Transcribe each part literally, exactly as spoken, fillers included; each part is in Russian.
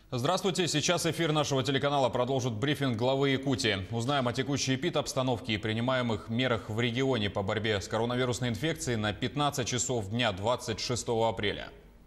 Здравствуйте. Сейчас эфир нашего телеканала продолжит брифинг главы Якутии. Узнаем о текущей эпид-обстановке и принимаемых мерах в регионе по борьбе с коронавирусной инфекцией на пятнадцать часов дня двадцать шестого апреля.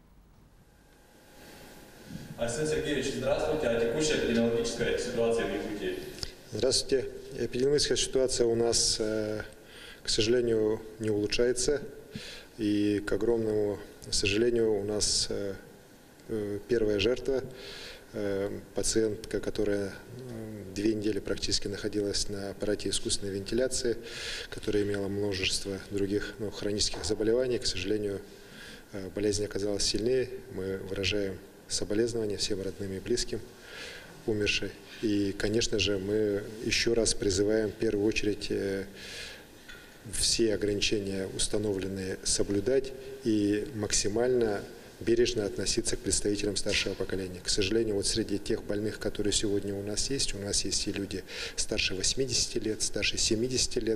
Арсен Сергеевич, здравствуйте. А текущая эпидемиологическая ситуация в Якутии? Здравствуйте. Эпидемиологическая ситуация у нас, к сожалению, не улучшается. И, к огромному сожалению, у нас первая жертва, пациентка, которая две недели практически находилась на аппарате искусственной вентиляции, которая имела множество других ну, хронических заболеваний. К сожалению, болезнь оказалась сильнее. Мы выражаем соболезнования всем родным и близким умершей. И, конечно же, мы еще раз призываем в первую очередь все ограничения, установленные, соблюдать и максимально бережно относиться к представителям старшего поколения. К сожалению, вот среди тех больных, которые сегодня у нас есть, у нас есть и люди старше восьмидесяти лет, старше семидесяти лет,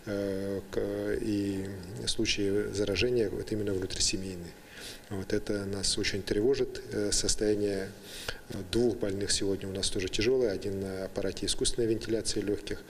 и случаи заражения вот именно внутрисемейные. Вот это нас очень тревожит. Состояние двух больных сегодня у нас тоже тяжелое. Один на аппарате искусственной вентиляции легких.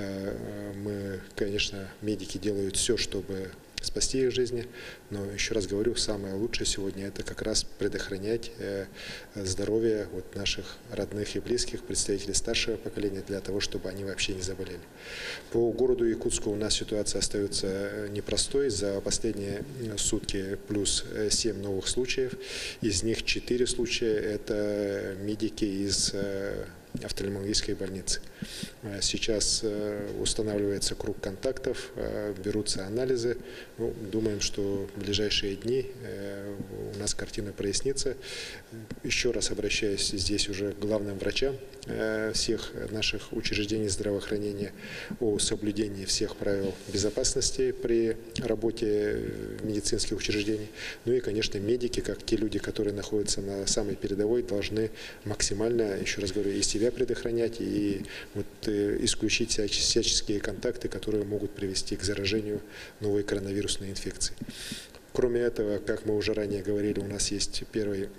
Мы, конечно, медики делают все, чтобы спасти их жизни, но еще раз говорю, самое лучшее сегодня это как раз предохранять здоровье вот наших родных и близких, представителей старшего поколения, для того, чтобы они вообще не заболели. По городу Якутску у нас ситуация остается непростой. За последние сутки плюс семь новых случаев, из них четыре случая это медики из офтальмологической больницы. Сейчас устанавливается круг контактов, берутся анализы. Ну, думаем, что в ближайшие дни у нас картина прояснится. Еще раз обращаюсь здесь уже к главным врачам всех наших учреждений здравоохранения о соблюдении всех правил безопасности при работе медицинских учреждений. Ну и, конечно, медики, как те люди, которые находятся на самой передовой, должны максимально, еще раз говорю, и себя предохранять, и вот, э, исключить всяческие контакты, которые могут привести к заражению новой коронавирусной инфекции. Кроме этого, как мы уже ранее говорили, у нас есть первый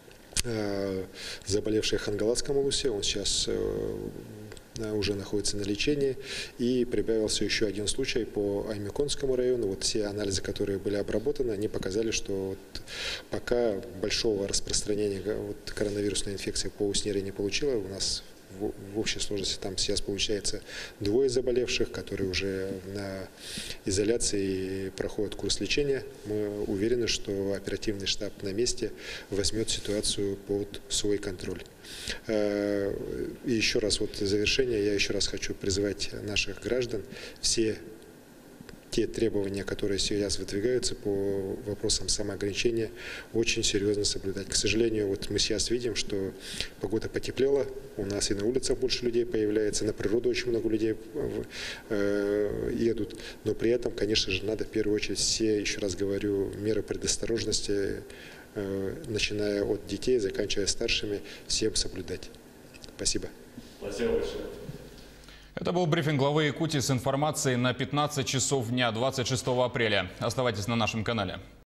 э, заболевший в Хангаласском улусе, он сейчас э, уже находится на лечении, и прибавился еще один случай по Аймяконскому району. Вот все анализы, которые были обработаны, они показали, что вот пока большого распространения вот коронавирусной инфекции по Уснере не получила. У нас в, в общей сложности там сейчас получается двое заболевших, которые уже на изоляции проходят курс лечения. Мы уверены, что оперативный штаб на месте возьмет ситуацию под свой контроль. И еще раз, вот в завершение, я еще раз хочу призывать наших граждан все те требования, которые сейчас выдвигаются по вопросам самоограничения, очень серьезно соблюдать. К сожалению, вот мы сейчас видим, что погода потеплела, у нас и на улицах больше людей появляется, на природу очень много людей едут, но при этом, конечно же, надо в первую очередь все, еще раз говорю, меры предосторожности, начиная от детей, заканчивая старшими, всем соблюдать. Спасибо. Спасибо большое. Это был брифинг главы Якутии с информацией на пятнадцать часов дня двадцать шестого апреля. Оставайтесь на нашем канале.